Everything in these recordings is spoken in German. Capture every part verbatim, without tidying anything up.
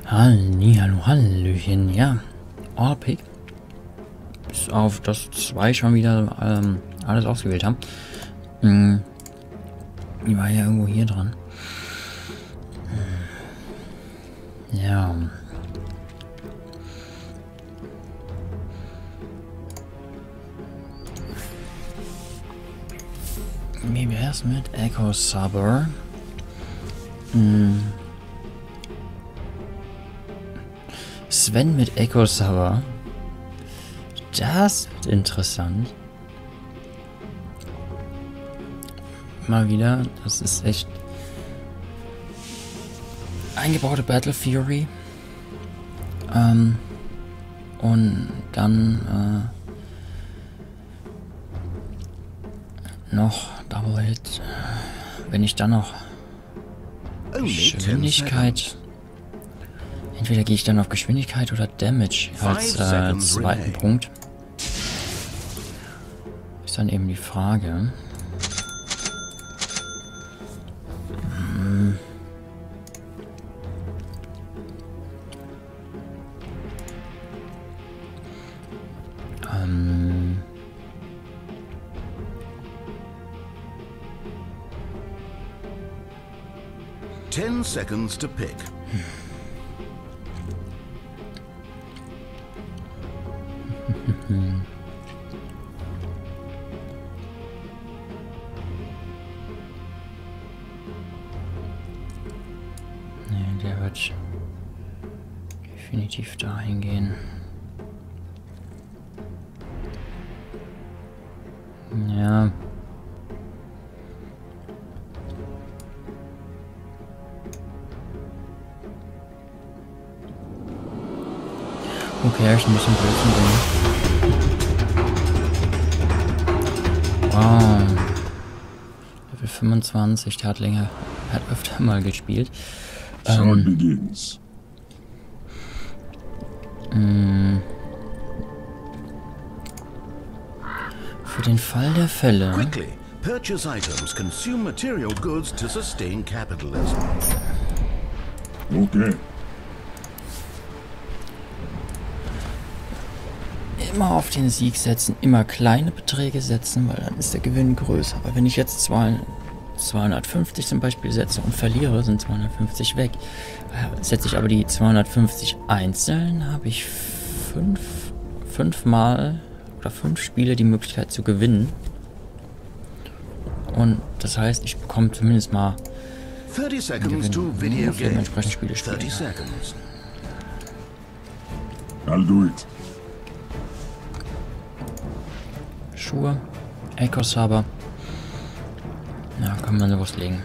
Hallihallo, Hallöchen, ja. Allpick. Bis auf das zwei schon wieder ähm, alles ausgewählt haben. Hm. Die war ja irgendwo hier dran. Hm. Ja. Wie wär's mit Echo Saber? Hm. Sven mit Echo Saber. Das wird interessant. Mal wieder, das ist echt eingebaute Battle Fury. Ähm, und dann äh, noch Double Hit. Wenn ich dann noch Geschwindigkeit. Entweder gehe ich dann auf Geschwindigkeit oder Damage als äh, zweiten Punkt. Ist dann eben die Frage. Hm. Ähm. Ten seconds to pick. Hm. Nee, der wird definitiv dahin gehen. Ja. Okay, ich muss ein Blödsinn bringen. Wow. Level fünfundzwanzig, der hat länger, hat öfter mal gespielt. Ähm, mh, für den Fall der Fälle. Quickly, purchase items, consume material goods to sustain capitalism. Okay. Immer auf den Sieg setzen, immer kleine Beträge setzen, weil dann ist der Gewinn größer. Aber wenn ich jetzt zweihundertfünfzig zum Beispiel setze und verliere, sind zweihundertfünfzig weg. Setze ich aber die zweihundertfünfzig einzeln, habe ich fünf, fünfmal oder fünf Spiele die Möglichkeit zu gewinnen. Und das heißt, ich bekomme zumindest mal thirty seconds to video game. Entsprechend Spiele spielen. thirty seconds. I'll do it. Schuhe, Echo Saber. Ja, kann man sowas legen.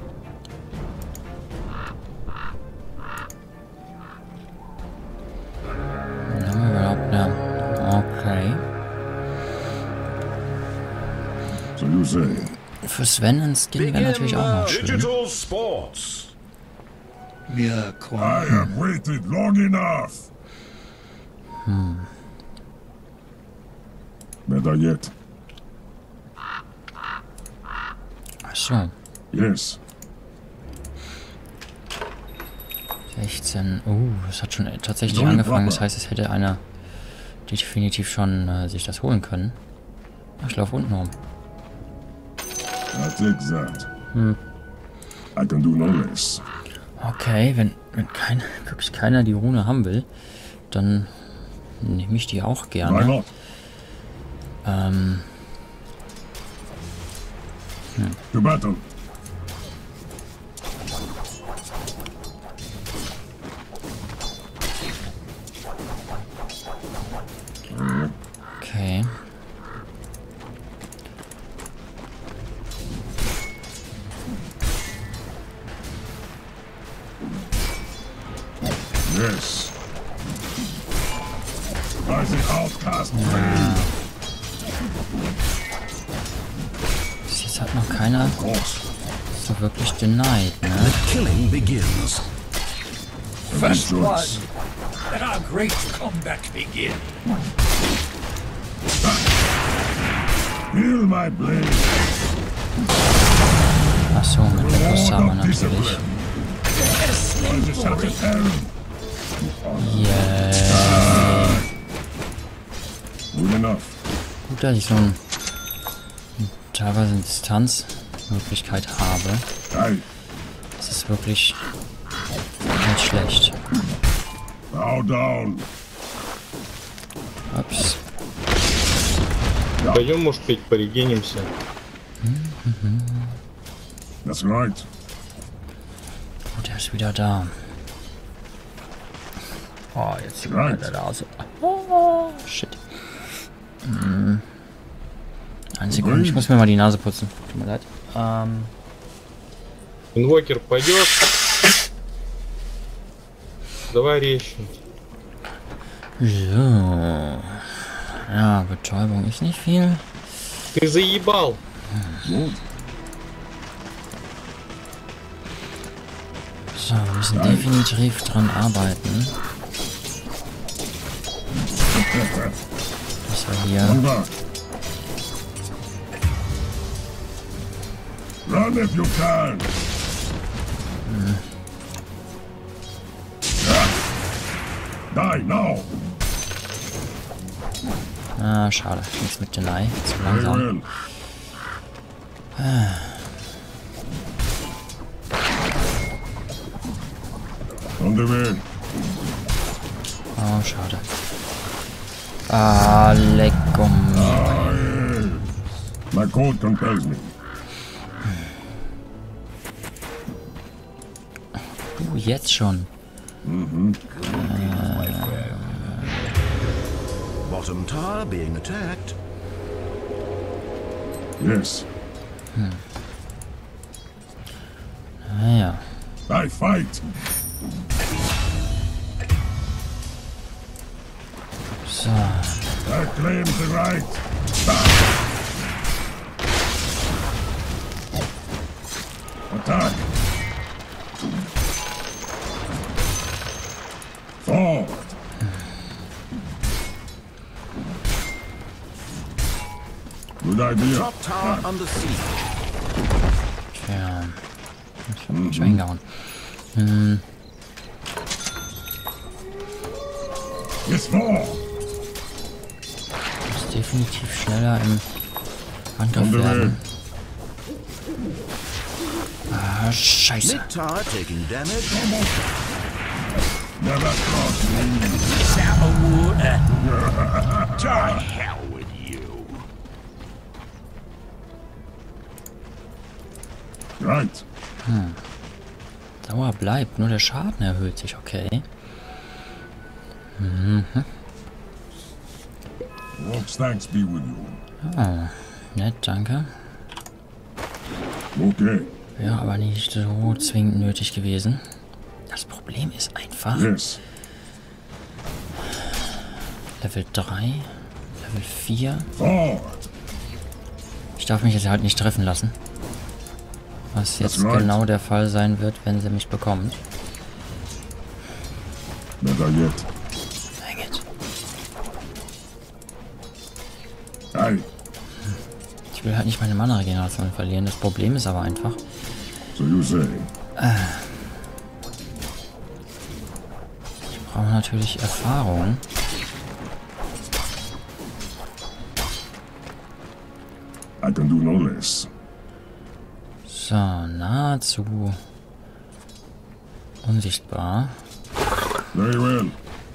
Dann haben wir überhaupt eine. Okay. So you say. Für Sven ein Skin wäre natürlich auch noch schön. Digital Sports. Wir I have waited long enough. Hm. Better yet. Ach so. Yes. sechzehn. Oh, das hat schon tatsächlich angefangen. Das heißt, es hätte einer definitiv schon äh, sich das holen können. Ach, ich laufe unten rum. I'll take that. Hm. I can do no less. Okay, wenn, wenn kein, wirklich keiner die Rune haben will, dann nehme ich die auch Why gerne. not? Ähm. Hm. To battle. Okay. Yes. By the outcast Ja. Bis jetzt hat noch keiner so wirklich denied, ne? The killing begins. First blood. Let our great comeback begin. Feel my blade. Achso, mit Echo Saber natürlich. I just have an errand. Yeah. Good enough. Gut, dass ich so ein, teilweise eine Distanzmöglichkeit habe. Hey, Das ist wirklich nicht schlecht. bow down. Ups. Пойдем, может быть, порегенимся. That's right. Oh, der ist wieder da. Oh, jetzt sieht Right. der da aus. Oh, shit. Hm. Eine Sekunde, ich muss mir mal die Nase putzen. Tut mir leid. Ähm. Инвокер пойдет. Давай резче. So. Ja, Betäubung ist nicht viel. Ты заебал. Good. So, wir müssen definitiv dran arbeiten. Das war hier. Come back. Run if you can. Die now. Ah, schade. Nichts mit Deny. Zu Very langsam. well. On the way. Oh, schade. Ah, lecko mir. My code compels me. Du, jetzt schon. Bottom tower being attacked. Yes. Naja. I fight. So. I claim the right. Attack. Forward. Good idea. Top tower under siege. Tja. Ich hab mich schon hingehauen. Hm. Yes, more. Ist definitiv schneller im On Angriff the way. werden. Ah, scheiße. Mid tower taking damage. Never cross me. To hell with you. Right. Dauer bleibt, nur der Schaden erhöht sich, okay. Mhm. Walk's thanks be with you. Oh, nett, danke. Okay. Ja, aber nicht so zwingend nötig gewesen. Das Problem ist einfach, Yes. Level drei, Level vier. Forward. Ich darf mich jetzt halt nicht treffen lassen. Was jetzt That's right. genau der Fall sein wird, wenn sie mich bekommt. Better yet. Dang it. Aye. Ich will halt nicht meine Mana-Regeneration verlieren. Das Problem ist aber einfach, So you say. ich brauche natürlich Erfahrung. I can do no less. So, nahezu unsichtbar. Very well.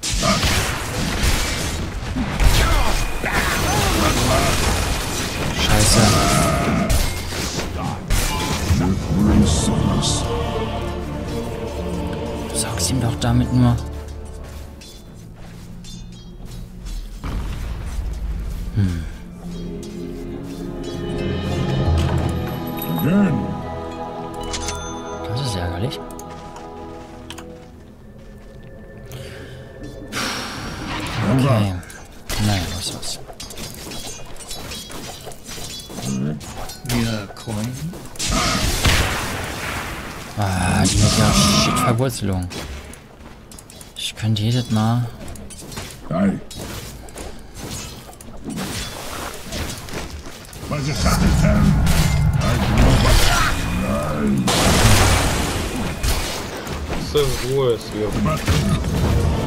Scheiße. Shivering suckers. Du sagst ihm doch damit nur. Again. Das ist ärgerlich. Come Okay. back. Naja, was was. Wir Coin. Ah, die mit der Shit-Verwurzelung. Ich könnte jedes Mal. Aye. By the Saturday ten. I Сэс двое сверху. do battle.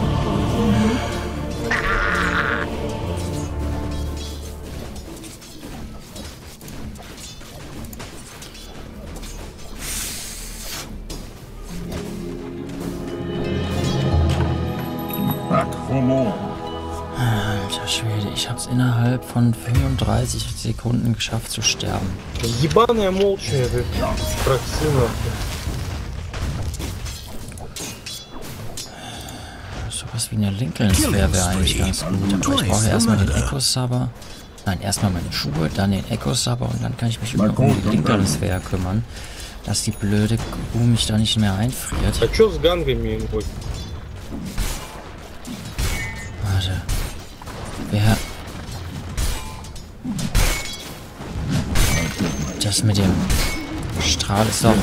Back for more. Alter Schwede, ich hab's innerhalb von fünfunddreißig Sekunden geschafft zu sterben. Ебаная молча, как проксина. Sowas wie eine Lincoln-Sphere wäre eigentlich ganz gut. Aber ich brauche erstmal den Echo-Saber. Nein, erstmal meine Schuhe, dann den Echo-Saber und dann kann ich mich um die Lincoln-Sphere kümmern. Dass die blöde Kuh mich da nicht mehr einfriert. А чё с гангами? Ой, Warte. Wer... Das mit dem Strahl ist doch...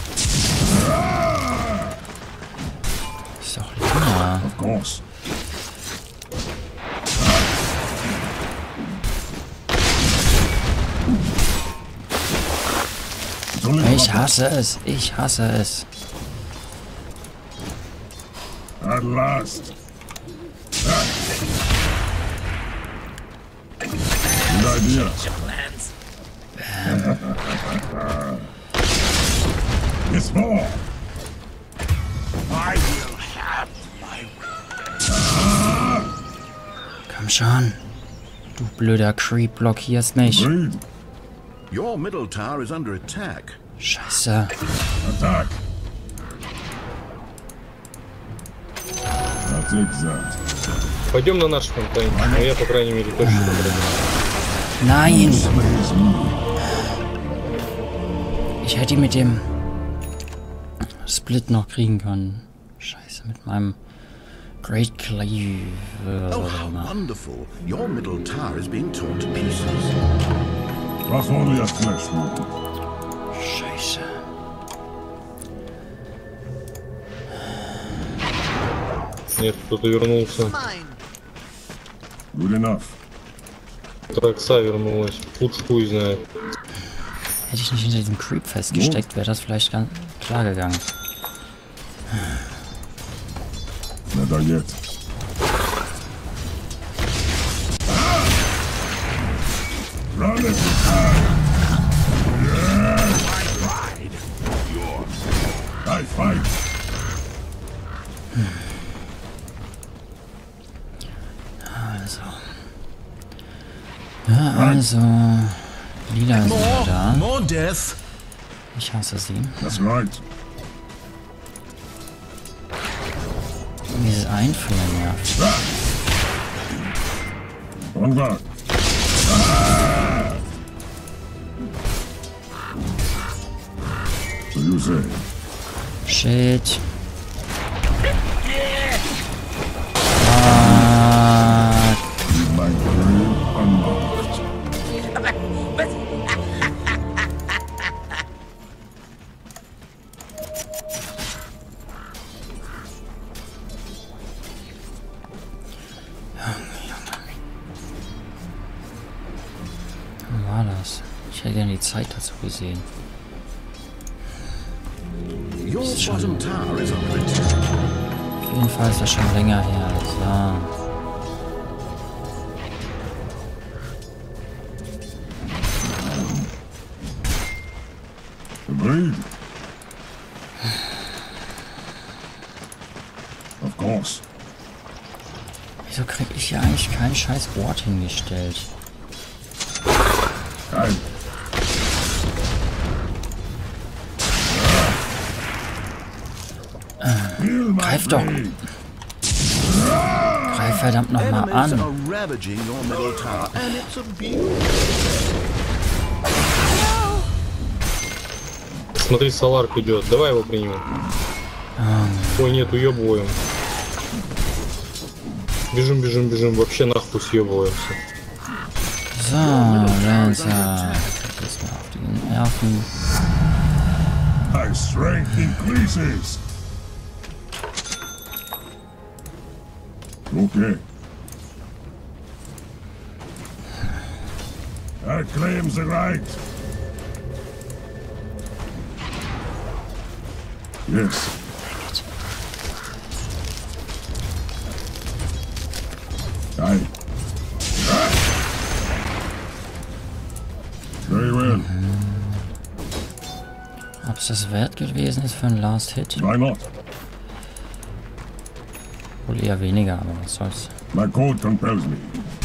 Ist doch Lina. Of course. Ich hasse es. Ich hasse es. At last. Good idea. It's more. I will have my Komm schon. Du blöder Creep, blockierst mich. Agreed. Your middle tower is under attack. Scheiße. Attack. I'll take that. пойдем на наш фонтан. Ну, я, по крайней мере, точно буду. Nein! Ich hätte ihn mit dem Split noch kriegen können. Scheiße, mit meinem Great Cleave. Oh, how wonderful. Your middle tower is being torn to pieces. Was only a flesh wound. Scheiße. Нет, кто-то вернулся. Good enough. Тракса вернулась. Лучше хуй знает. Hätte ich nicht hinter diesem Creep festgesteckt, wäre das vielleicht ganz klar gegangen. Never yet. Run it. Yes. I fight. Also. Ja, also. Lila ist wieder da. More death. Ich hasse sie. That's right. Dieses Einfrieren nervt. On guard. So you say. Shit. Ah, My grave unlocked. wann war das? Ich hätte gerne die Zeit dazu gesehen. Your bottom tower is under attack. Auf jeden Fall ist das schon länger her. So. Agreed. Of course. Wieso krieg ich hier eigentlich kein scheiß Board hingestellt? Time. Greif doch. Greif verdammt nochmal Enemies an. are ravaging your middle tower, and it's a beauty. Смотри, Саларк идет. Давай его примем. Ой, нет, уебываем. Бежим, бежим, бежим. Вообще нахуй съебываемся. So, Lancer. Jetzt mal auf die Nerven. My strength increases. Okay. I claim the right. Yes. das wert gewesen ist für einen Last Hit? Why not? Wohl eher weniger, aber was soll's. My code compels me.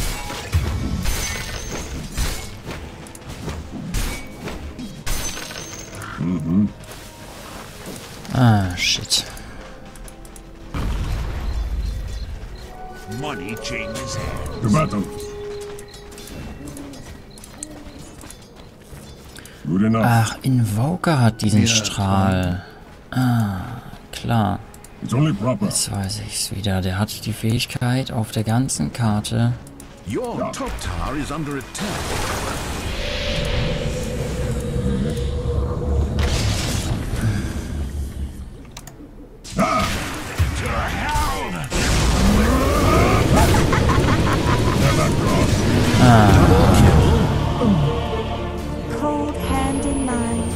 Mhm. Ah, shit. Money changes hands. To battle. Good enough. Ach, Invoker hat diesen Strahl. Ah, klar. It's only proper. Jetzt weiß ich's wieder. Der hat die Fähigkeit auf der ganzen Karte. Your top tower is under attack. Cold hand in mine.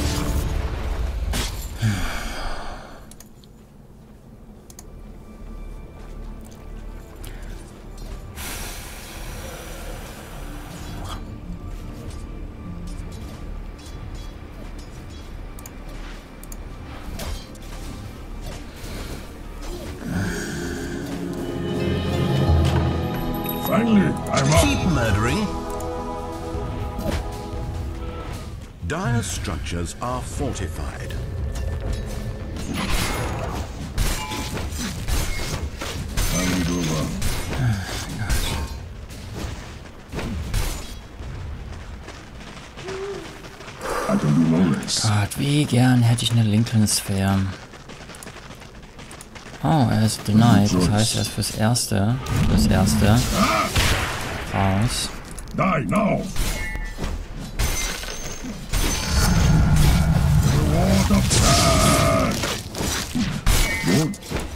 Finally, I'm up. Keep murdering. Dire structures are fortified. Hand over. I can do no less. Gott, wie gern hätte ich eine Lincoln Sphere. Oh, er ist denied. Das heißt, er ist fürs Erste. Fürs Erste. Raus. Die now. Reward of time. Good.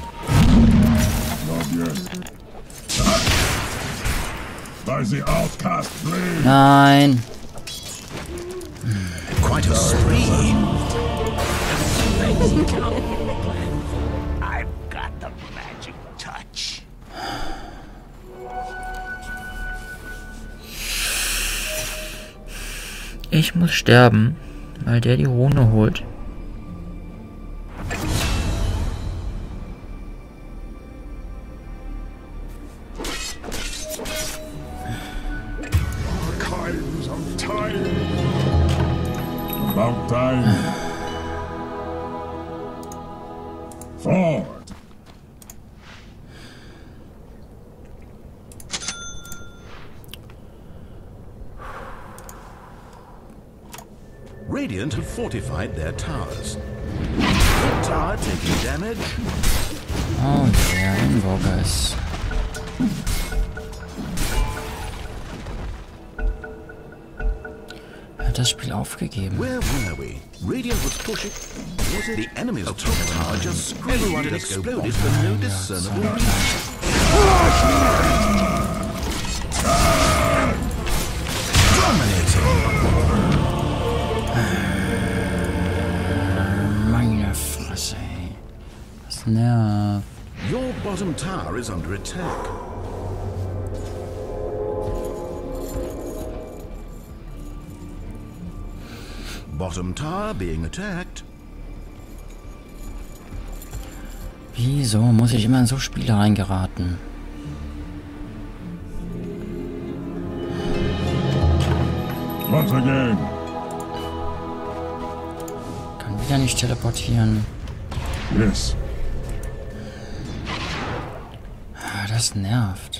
Not yet. By the outcast blade. Nein. Quite a spree. I've got the magic touch. Ich muss sterben, weil der die Rune holt. Archives of time. About time. Forward. Radiant have fortified their towers. Your tower taking damage. Oh, der Invoker ist... Er hat das Spiel aufgegeben. Where were we? Radiant was pushing. Was it the enemy's top tower just screamed and exploded for no discernible reason? Meine Fresse, ey. Das nervt. Your bottom tower is under attack. Bottom tower being attacked. Wieso muss ich immer in so Spiele reingeraten? Once again. Kann wieder nicht teleportieren. Yes. Ah, das nervt.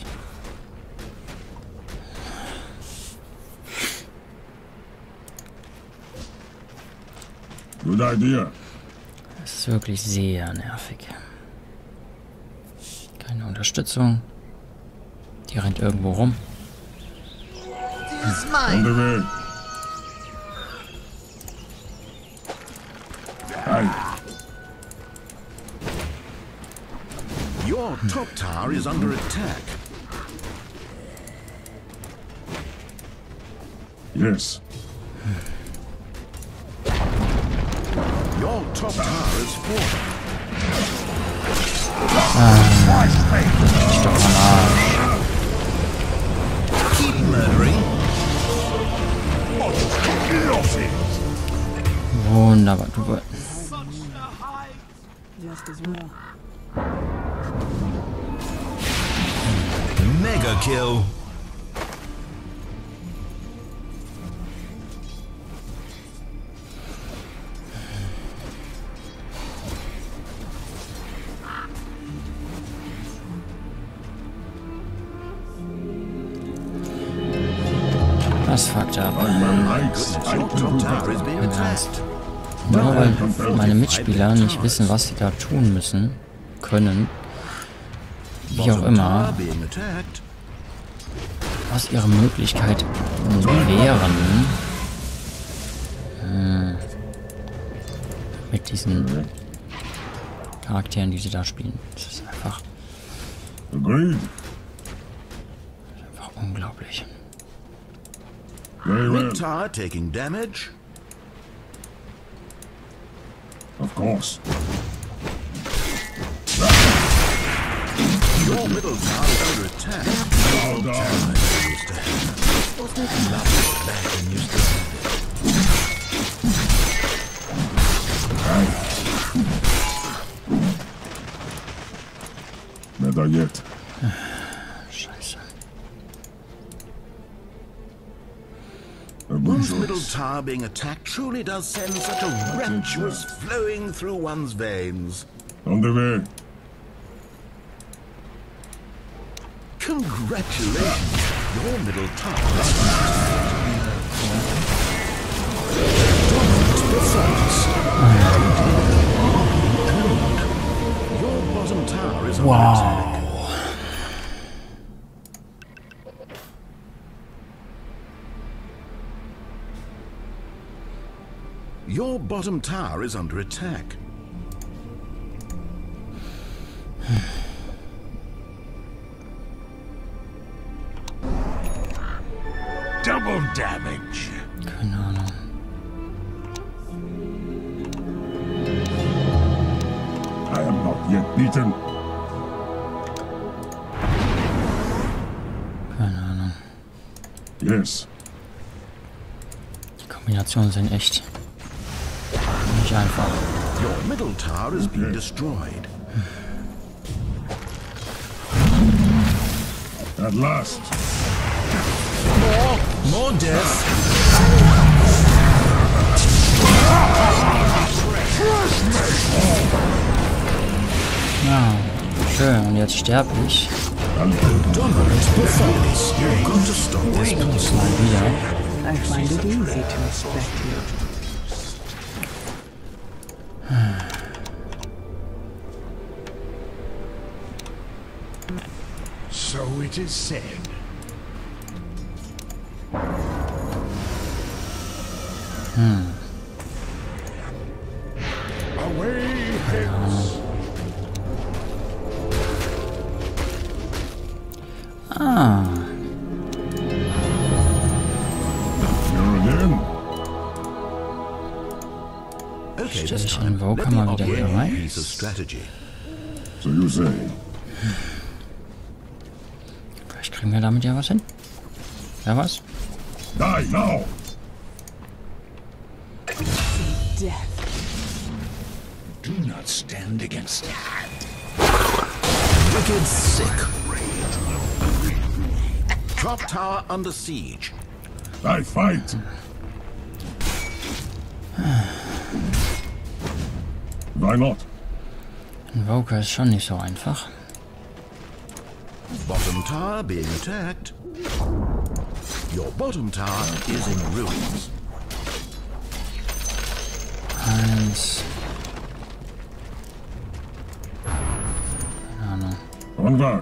Good idea. Das ist wirklich sehr nervig. Keine Unterstützung. Die rennt irgendwo rum. On the way. Aye. Your top tower is under attack. Yes. Your top tower is falling. Ich doch am Arsch. Keep murdering. Wunderbar. aber du wolltest. Just as well. Mega kill. Das fuckt ab. Your top tower is being attacked. Nur weil meine Mitspieler nicht wissen, was sie da tun müssen, können, wie auch immer, Being attacked. was ihre Möglichkeit wären, hm, mit diesen Charakteren, die sie da spielen. Das ist einfach, Agreed. einfach unglaublich. Very well. Mid tower taking damage. Of course. Your middle tower is under attack. Bow down. Used to have. Love it back and used to have it. Never yet. Scheiße. One's middle tower being attacked truly does send such a rapturous flowing through one's veins. On the way. Congratulations! Your middle tower. Your bottom tower is under attack. Your bottom tower is under attack. Double damage. Keine Ahnung. I am not yet beaten. Keine Ahnung. Yes. Die Kombinationen sind echt nicht einfach. Your middle tower is being destroyed. At last. More, more death. Ja, schön. Und jetzt sterbe ich. Dominant performance. You've got to stop this. Mal wieder. I find it easy to respect you. So it is said. Hm. Away hence. Ah. You're again. Okay, Stell this ich time, Invoker let me mal wieder offer hier you a rein. piece of strategy. So you say. Vielleicht kriegen wir damit ja was hin. Ja, was? Die now. Death. Do not stand against it. Wicked sick. Top tower under siege. I fight. Why not? Invoker ist schon nicht so einfach. Bottom tower being attacked. Your bottom tower is in ruins. Eins. Keine Ahnung. Onward.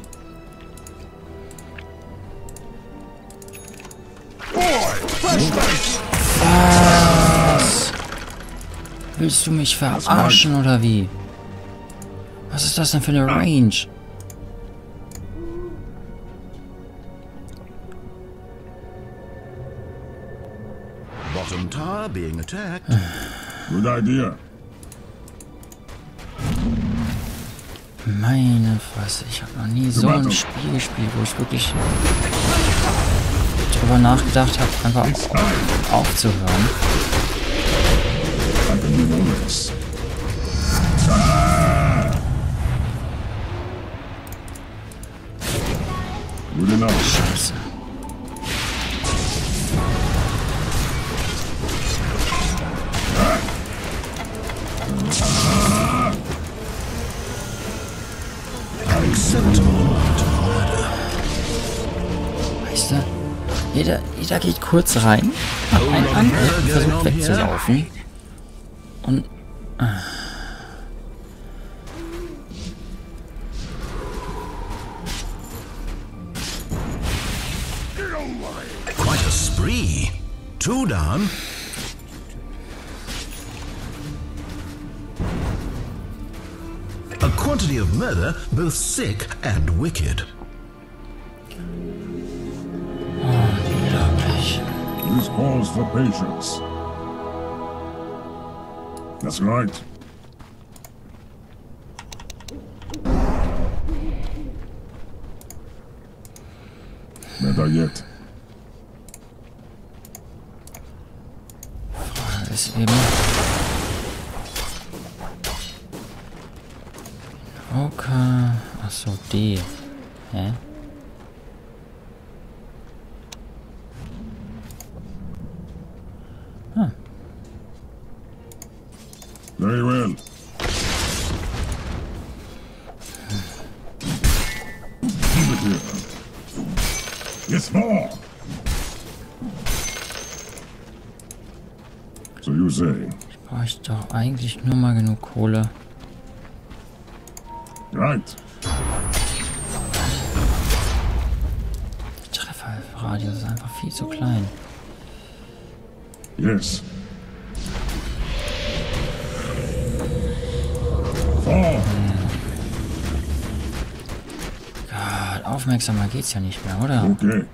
Was? Willst du mich verarschen oder wie? Was ist das denn für eine Range? Bottom tower being attacked. Good idea. Meine Fresse, ich habe noch nie so ein Spiel gespielt, wo ich wirklich drüber nachgedacht habe, einfach aufzuhören. I can Bewohners. Ah! Good enough. Scheiße. Weißt du, jeder, jeder geht kurz rein, macht einen Angriff, versucht wegzulaufen und... Quite a spree. Two down. A quantity of murder, both sick and wicked. Unglaublich. This calls for patience. That's right. Better yet. Frage ist eben... Okay. Achso, D. Hä? Hm. Very well. Keep it here. Yes, more. So you say. Ich bräuchte doch eigentlich nur mal genug Kohle. Right. Der Trefferradius ist einfach viel zu klein. Yes. Four. Gott, aufmerksamer geht's ja nicht mehr, oder? Okay.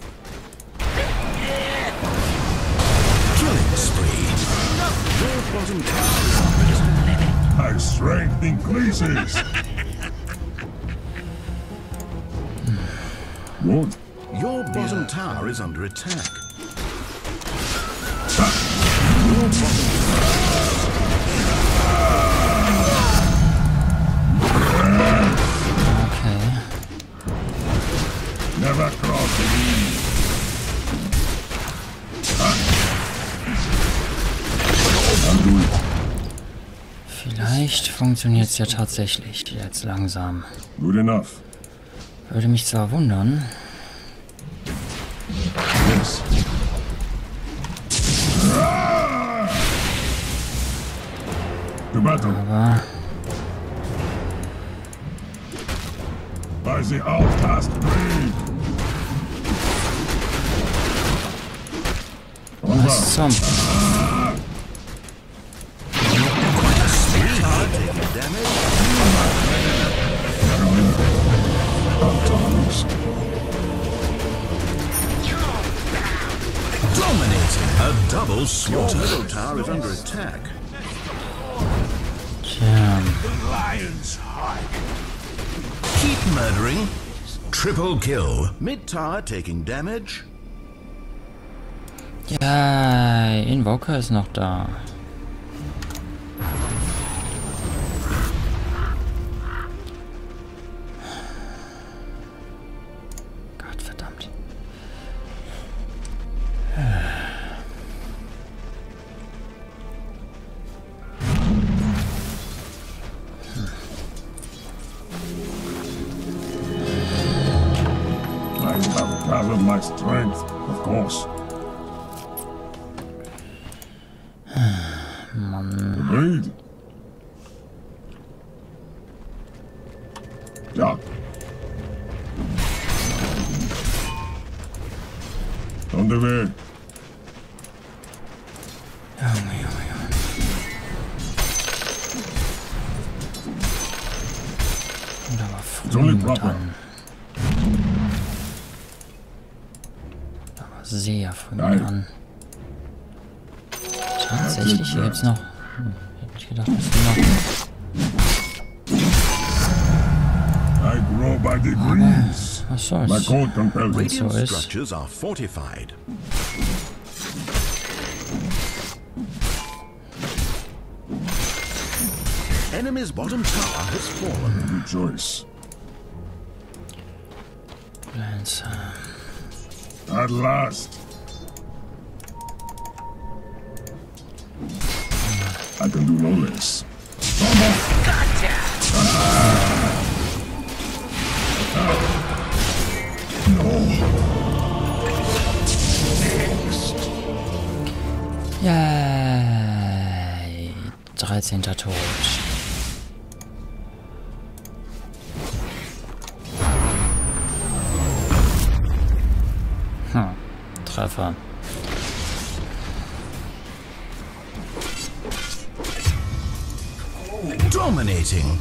Killing spree. Your bottom tower. My strength increases. Good. Your bottom tower is under attack. Okay. Never cross the line. I'll do it. Vielleicht funktioniert es ja tatsächlich jetzt langsam. Good enough. Würde mich zwar wundern. Yes. To battle. Aber By the outcast brave. Over. was zum... Dominating. A double slaughter. Your middle tower is under attack. Tja. Lion's heart. Keep murdering. Triple kill. Mid tower taking damage. Ja, Invoker ist noch da. Gott verdammt. I have gathered my strength, of course. Agreed. Ja. On the way. Junge, Junge, Junge. Und aber It's only früh proper. dran. Aber sehr früh Nein. dran. Tatsächlich, hier gibt's noch... Hm, hätte ich gedacht, dass wir noch... I grow by degrees. Was My soll's? code compels it. Radiant So is- structures are fortified. Enemy's bottom tower has fallen. Rejoice. Lancer. At last. I can do no less. Yay. dreizehnter Tod. Hm. Treffer. Dominating.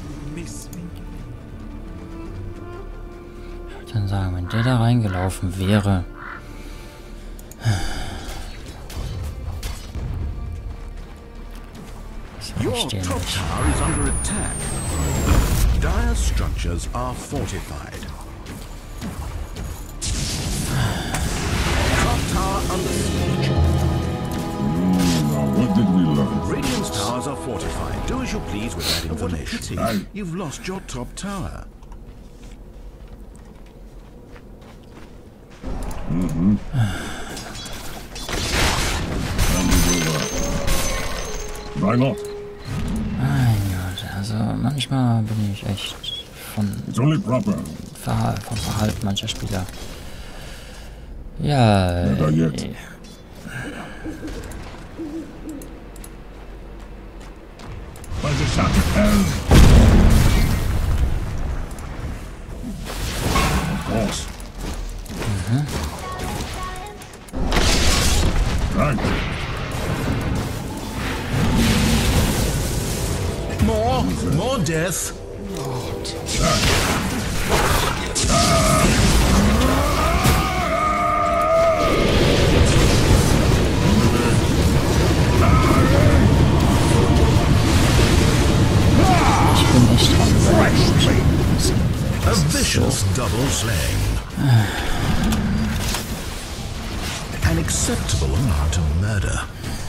Ich würde dann sagen, wenn der da reingelaufen wäre. Das Your verstehe top nicht. tower is under attack. Dire structures are fortified. Top tower under siege. Now, what did we learn? Radiant's towers are fortified. Do as you please with that information. Aye. You've lost your top tower. Why not? Mein Gott, also manchmal bin ich echt von, It's only proper. Verha vom Verhalten mancher Spieler. Ja, Never yet. äh, By the shot of hell. Of course. Right. More, more death. ich bin echt dran überrascht. A vicious double slaying. An acceptable amount of murder.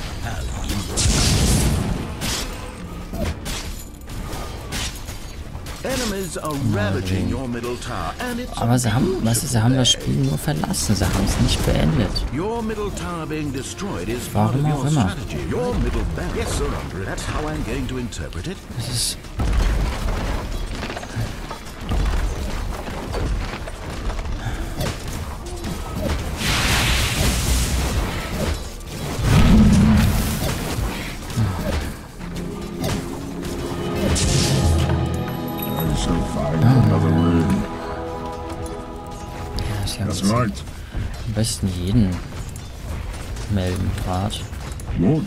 Enemies are ravaging your middle tower, and it's Aber sie haben, weißt du, sie haben das Spiel nur verlassen, sie haben es nicht beendet. your middle tower being destroyed is part of Warum your auch immer. strategy. Your middle barracks are under it. That's how I'm going to interpret it. Das ist... I shall find another way. Ja, ist ja That's right. am besten jeden melden gerade. Good.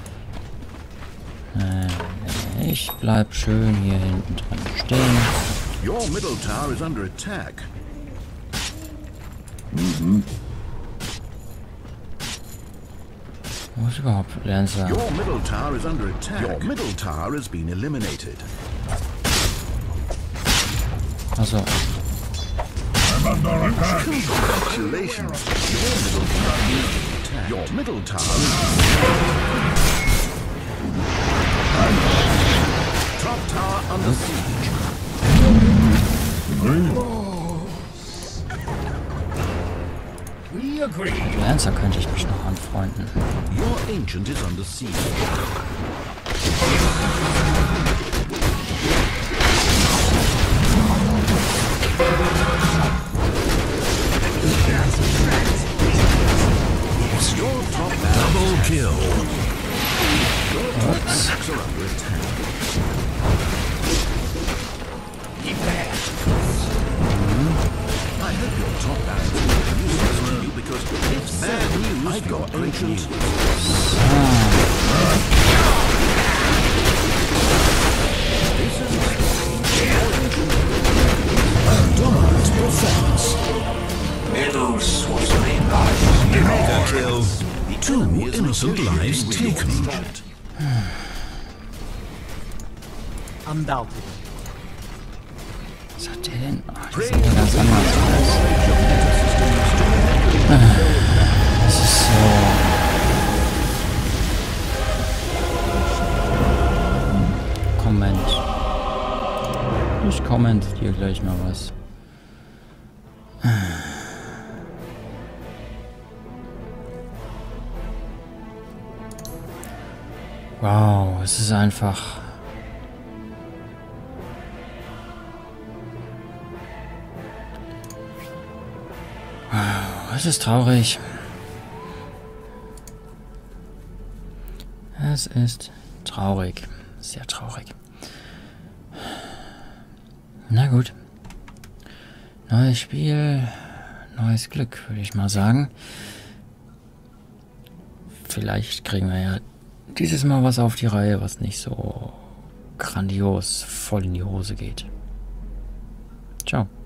Äh, ich bleib schön hier hinten dran stehen. Your middle tower is under attack. Wo ist überhaupt Lancer? Your middle tower is under attack. Your middle tower has been eliminated. Achso, I'm under attack. Congratulations. Your middle tower is under attack. Your middle tower is top tower under siege. Agree. Lancer könnte ich mich noch anfreunden. Your ancient is under siege. Your top double kill. Your top barracks are under attack. I hope your top barracks will be useless to you because it's bad news. I got ancient. Dominant performance. Mega kill. Two innocent lives taken. Undoubtedly. Was hat der denn? Oh, das ist ja ganz anders. Das ist so... Komm, Ich kommentiere gleich mal was. Wow, es ist einfach... Wow, es ist traurig. Es ist traurig. Sehr traurig. Na gut. Neues Spiel, neues Glück, würde ich mal sagen. Vielleicht kriegen wir ja dieses Mal was auf die Reihe, was nicht so grandios voll in die Hose geht. Ciao.